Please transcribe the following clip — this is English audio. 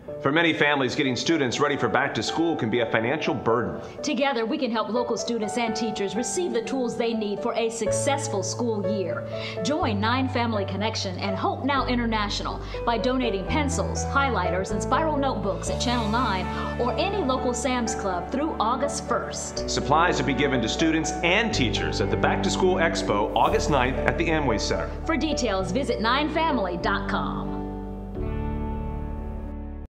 For many families, getting students ready for back to school can be a financial burden. Together, we can help local students and teachers receive the tools they need for a successful school year. Join 9 Family Connection and Hope Now International by donating pencils, highlighters, and spiral notebooks at Channel 9 or any local Sam's Club through August 1st. Supplies will be given to students and teachers at the Back to School Expo August 9th at the Amway Center. For details, visit 9family.com.